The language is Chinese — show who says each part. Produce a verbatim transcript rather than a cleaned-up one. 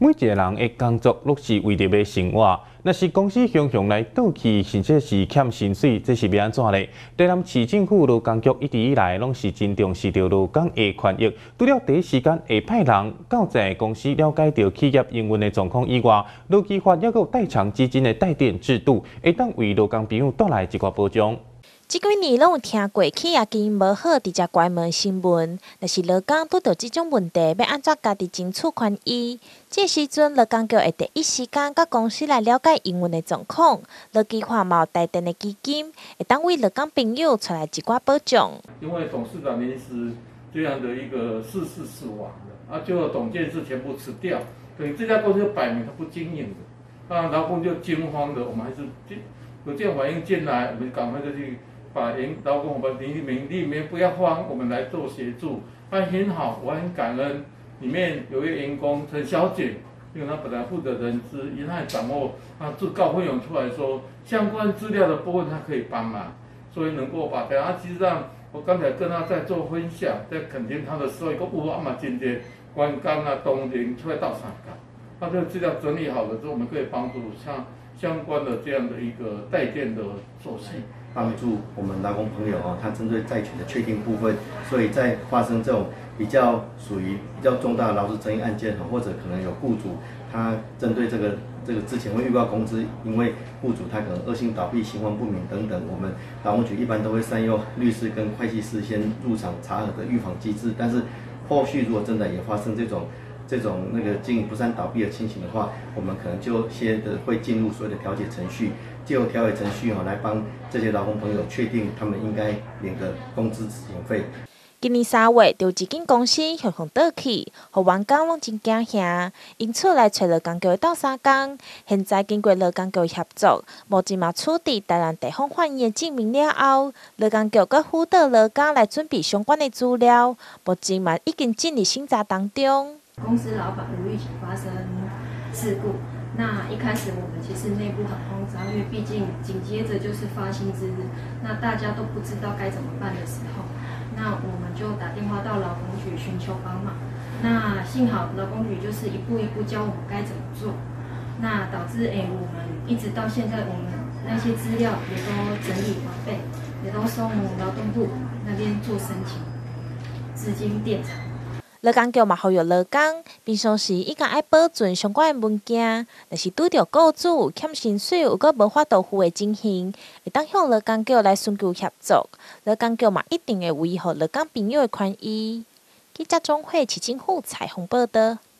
Speaker 1: 每一个人的工作都是为着要生活。若是公司常常来倒去，甚至是欠薪水，这是要安怎呢？台南市政府劳工局一直以来拢是真重视着劳工的权益，除了第一时间会派人到在公司了解到企业营运的状况以外，劳基法也有代偿基金的代垫制度，会当为劳工朋友带来一寡保障。
Speaker 2: 这几年拢有听过企业经营无好，直接关门新闻。若是劳工拄到这种问题，要安怎家己争取权益？这时阵，劳工局会第一时间甲公司来了解营运的状况。劳基法嘛有代垫的基金，会当为劳工朋友带来一寡保障。
Speaker 3: 因为董事长临时这样的一个逝世死亡了，啊，就董监事全部辞掉，等于这家公司摆明他不经营的，那劳工就惊慌的，我们还是有这种反应进来，我们赶快就去。把员劳工，我们里面里面不要慌，我们来做协助，那很好，我很感恩。里面有一位员工陈小姐，因为她本来负责人资，因为她掌握，她自告奋勇出来说相关资料的部分她可以帮忙，所以能够把它。啊，其实上我刚才跟她在做分享，在肯定她的时候，一个乌阿玛今天关刚啊、东林出来到上岗，她这个资料整理好了之后，我们可以帮助像相关的这样的一个代垫的手续。
Speaker 4: 帮助我们劳工朋友哦，他针对债权的确定部分，所以在发生这种比较属于比较重大的劳资争议案件哈，或者可能有雇主他针对这个这个之前会预告工资，因为雇主他可能恶性倒闭、情况不明等等，我们劳工局一般都会善用律师跟会计师先入场查核的预防机制，但是后续如果真的也发生这种这种那个经营不善倒闭的情形的话，我们可能就先的会进入所谓的调解程序。借由调解程序哦，来帮这些劳工朋友确定他们应该领的工资执行费。
Speaker 2: 今年三月，就一间公司向向倒去，互员工拢真惊吓，因此来找劳工局斗相共。现在经过劳工局协作，目前嘛处理台南地方法院的证明了后，劳工局佮辅导劳工来准备相关的资料，目前嘛已经进入审查当中。
Speaker 5: 公司老板无预警发生事故。那一开始我们其实内部很慌张，因为毕竟紧接着就是发薪之日，那大家都不知道该怎么办的时候，那我们就打电话到劳工局寻求帮忙。那幸好劳工局就是一步一步教我们该怎么做，那导致哎我们一直到现在，我们那些资料也都整理完备，也都送劳动部那边做申请，资金调查。
Speaker 2: 劳工局嘛呼吁劳工，平常时应该爱保存相关的文件，若是拄到雇主欠薪水有个无法度付的情形，会当向劳工局来寻求协助。劳工局嘛一定会维护劳工朋友的权益。记者钟慧、市政府采访报道。